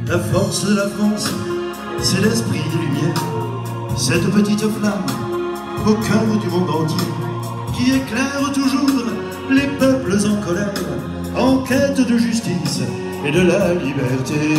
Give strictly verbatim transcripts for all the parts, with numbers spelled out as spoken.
La force de la France, c'est l'esprit de lumière, cette petite flamme au cœur du monde entier, qui éclaire toujours les peuples en colère, en quête de justice et de la liberté.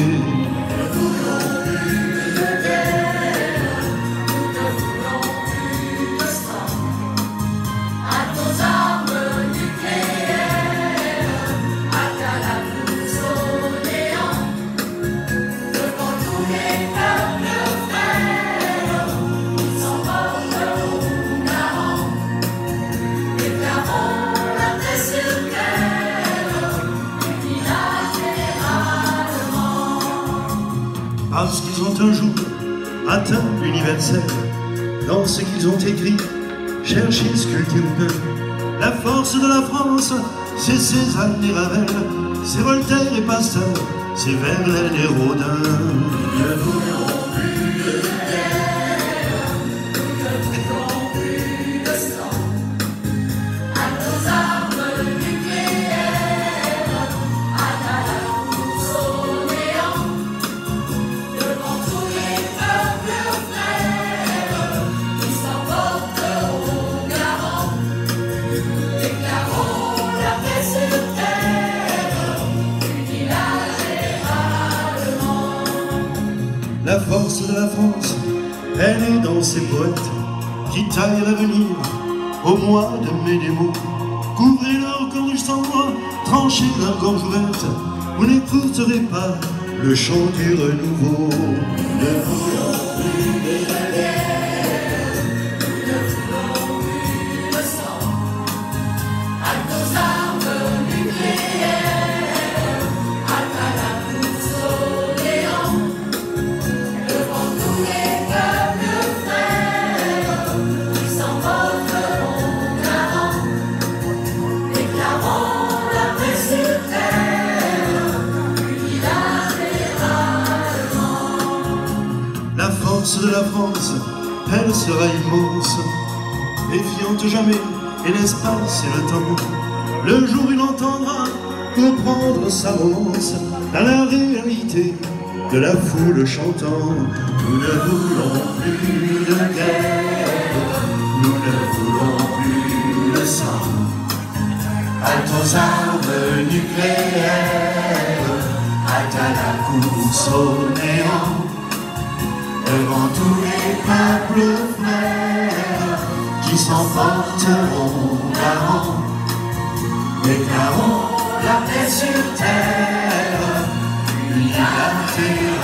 Parce qu'ils ont un jour atteint l'universel, dans ce qu'ils ont écrit, cherché, sculpté au cœur. La force de la France, c'est Cézanne et Ravel, c'est Voltaire et Pasteur, c'est Verlaine et Rodin. Ne voulons plus de guerre, ne voulons plus de sang, à nos armes nucléaires, à la course au néant. Devant tous les peuples frères, qui s'emporteront garants, déclarons la paix sur terre, unilatéralement. La force de la France, elle est dans ses poètes, qui taillent l'avenir au mois de mai des mots. Couvrez leur gorge sans moi, tranchez leur gorge ouverte, vous n'écouterez pas le chant du renouveau. Ne voulons plus de guerre, ne voulons plus de sang, à nos armes nucléaires, à la course au néant. Devant tous les peuples frères, qui s'emporteront garants, déclarons la paix sur terre, unilatéralement. La force de la France, elle sera immense, méfiante jamais, et l'espace et le temps. Le jour il entendra reprendre sa romance dans la réalité de la foule chantant. Nous ne voulons plus de guerre, nous ne voulons plus de sang, halte aux armes nucléaires, halte à la course au néant. Devant tous les peuples frères, qui s'emporteront garants, déclarons la paix sur terre, unilatéralement.